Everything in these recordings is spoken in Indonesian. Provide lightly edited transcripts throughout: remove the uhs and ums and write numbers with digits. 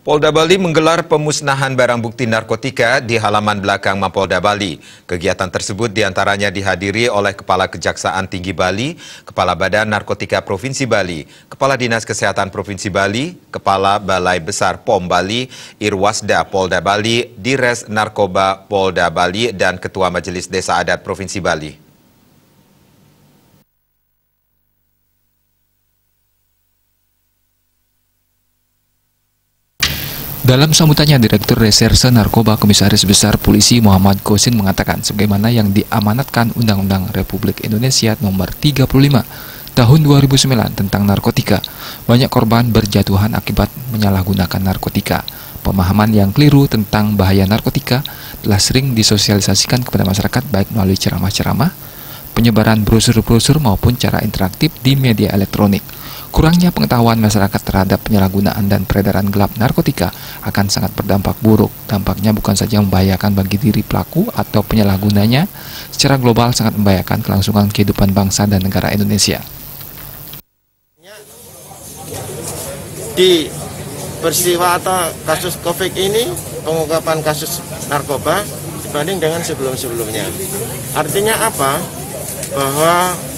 Polda Bali menggelar pemusnahan barang bukti narkotika di halaman belakang Mapolda Bali. Kegiatan tersebut diantaranya dihadiri oleh Kepala Kejaksaan Tinggi Bali, Kepala Badan Narkotika Provinsi Bali, Kepala Dinas Kesehatan Provinsi Bali, Kepala Balai Besar POM Bali, Irwasda Polda Bali, Dires Narkoba Polda Bali, dan Ketua Majelis Desa Adat Provinsi Bali. Dalam sambutannya, Direktur Reserse Narkoba Komisaris Besar Polisi Muhammad Kosin mengatakan sebagaimana yang diamanatkan Undang-Undang Republik Indonesia Nomor 35 Tahun 2009 tentang narkotika, banyak korban berjatuhan akibat menyalahgunakan narkotika. Pemahaman yang keliru tentang bahaya narkotika telah sering disosialisasikan kepada masyarakat baik melalui ceramah-ceramah, penyebaran brosur-brosur maupun cara interaktif di media elektronik. Kurangnya pengetahuan masyarakat terhadap penyalahgunaan dan peredaran gelap narkotika akan sangat berdampak buruk. Dampaknya bukan saja membahayakan bagi diri pelaku atau penyalahgunanya, secara global sangat membahayakan kelangsungan kehidupan bangsa dan negara Indonesia. Di peristiwa atau kasus COVID ini, pengungkapan kasus narkoba dibanding dengan sebelum-sebelumnya. Artinya apa? Bahwa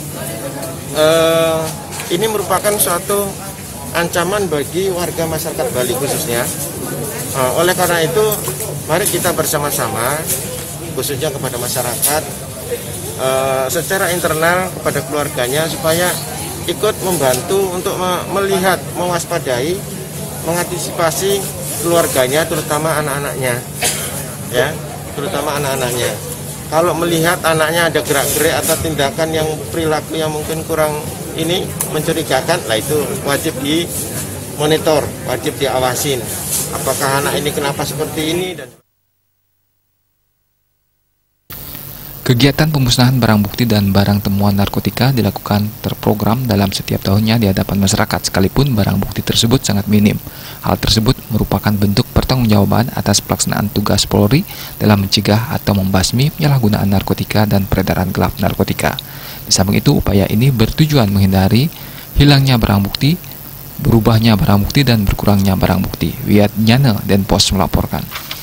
ini merupakan suatu ancaman bagi warga masyarakat Bali khususnya. Oleh karena itu, mari kita bersama-sama, khususnya kepada masyarakat, secara internal kepada keluarganya, supaya ikut membantu untuk melihat, mewaspadai, mengantisipasi keluarganya, terutama anak-anaknya, ya, terutama anak-anaknya. Kalau melihat anaknya ada gerak-gerik atau tindakan yang perilaku yang mungkin kurang ini mencurigakan, lah itu wajib dimonitor, wajib diawasin. Apakah anak ini kenapa seperti ini? Kegiatan pemusnahan barang bukti dan barang temuan narkotika dilakukan terprogram dalam setiap tahunnya di hadapan masyarakat, sekalipun barang bukti tersebut sangat minim. Hal tersebut merupakan bentuk pertanggungjawaban atas pelaksanaan tugas Polri dalam mencegah atau membasmi penyalahgunaan narkotika dan peredaran gelap narkotika. Di samping itu, upaya ini bertujuan menghindari hilangnya barang bukti, berubahnya barang bukti, dan berkurangnya barang bukti. Wiat Nyana, Denpos melaporkan.